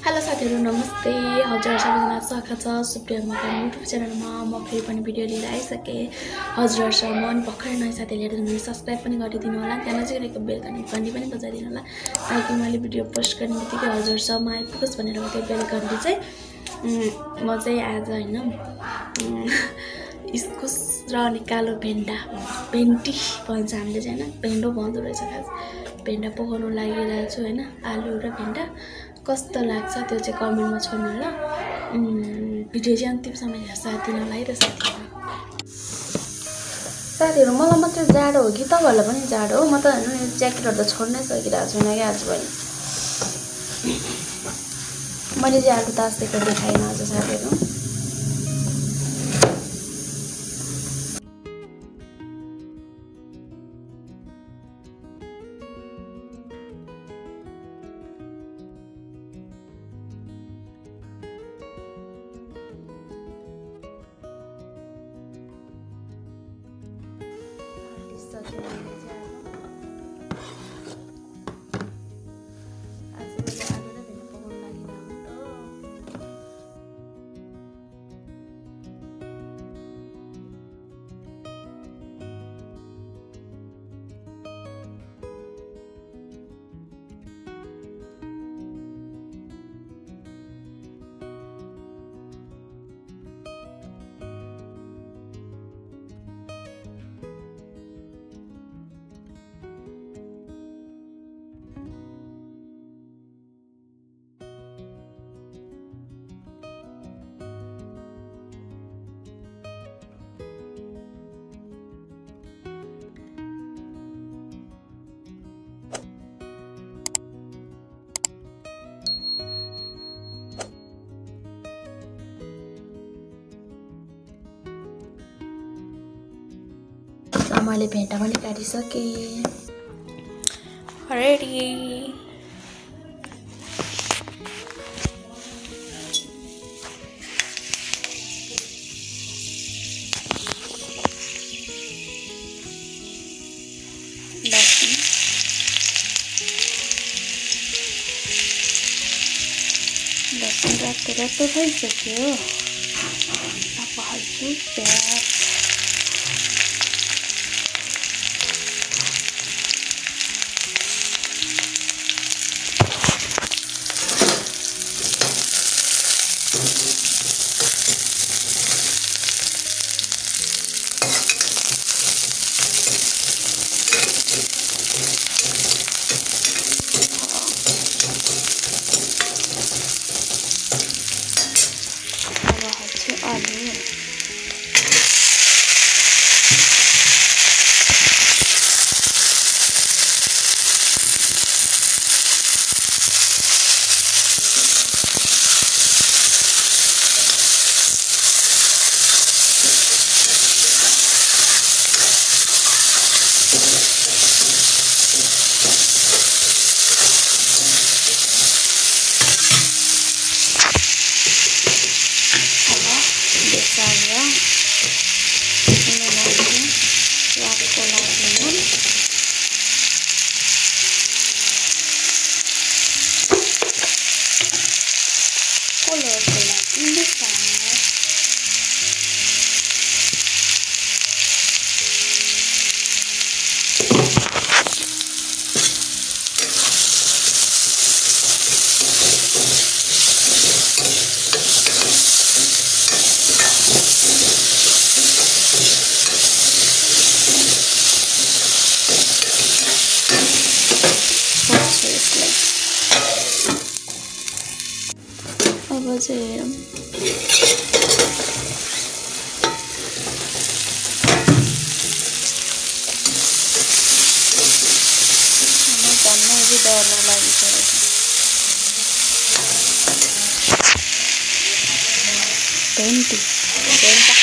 hello साथीहरु नमस्ते हजुर सबैजना स्वागत छ सुप्रिया मकन युट्युब च्यानलमा म फेरि पनि भिडियो लिएर आइसके हजुरहरुसँग मन भर्खरै नयाँ साथीले हेर्दै हुनुहुन्छ सब्स्क्राइब पनि गरिदिनु होला त्यहाँ नजिकै रहेको बेल घन्टी पनि बजाइदिनु होला ताकि मैले भिडियो पोस्ट गर्ने बित्तिकै हजुरहरुसम्म आइपुगोस् भनेर हो त्यो बेल घन्टी चाहिँ म चाहिँ आज हैन इस्कुस र अनि कालो भेन्डा भेन्टी भन्छ हामीले चाहिँ हैन भेन्डो भन्दो रहेछ खास भेन्डा पकाउन लागिरहेको छु हैन आलु र भेन्डा कस्तो लाग्छ त्यो चाहिँ कमेन्टमा छोड्नु होला भिडियो चाहिँ अन्तिमसम्म हेर्न साथ दिनु होला है र साथीहरु मलाई मात्र जाडो हो कि तपाईहरुलाई पनि जाडो हो म त हैन ज्याकेटहरु त छोड्नै सकिरहेको छैन के आज पनि मैले चाहिँ आलु तासेको देखाइन आज साथीहरु मैले भेन्टा पनि काटिसके रेडी लसुन रातो भइसक्यो अब हाल्छु प्याज अब चाहिँ डर्न लागिसकेको भेन्टी भेन्टा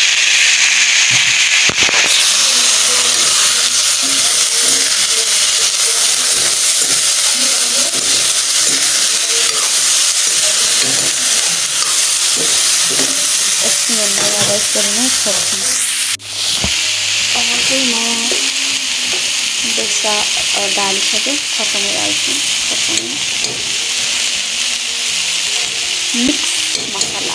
यसरी नै छोड्छु अब चाहिँ म बेसा डालिसकेँ खोर्सानी हाल्छु खोर्सानी मिक्स मसाला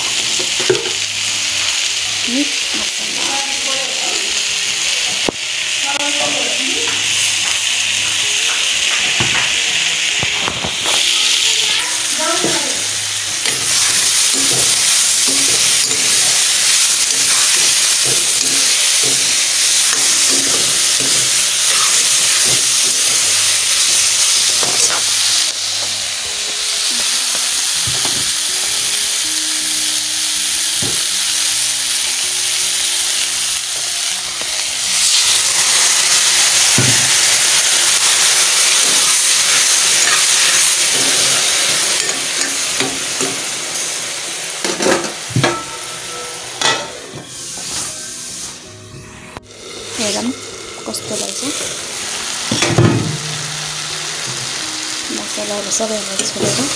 हेरौँ कस्तो रहेछ मसलाहरू सबैलाई छोडेर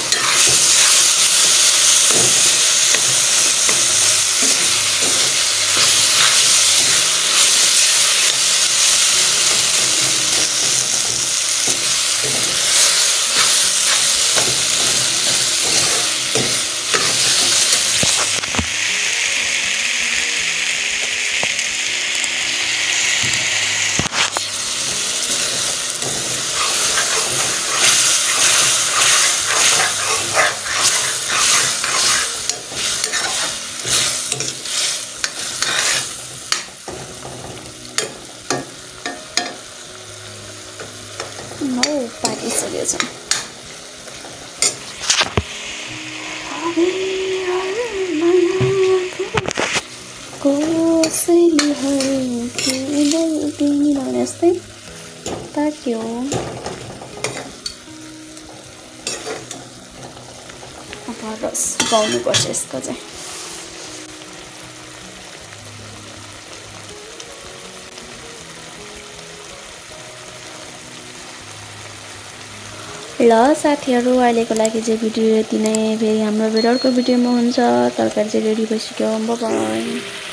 पाकिसकेको छ कसैले भने जस्तै पाक्यो अब रस सुकाउनुपर्छ यसको चाहिँ ल साथीहरु अहिलेको लागि चाहिँ भिडियो यति नै फेरि हाम्रो अर्को भिडियोमा हुन्छ तरकारी चाहिँ रेडी भइसक्यो बाइ बाइ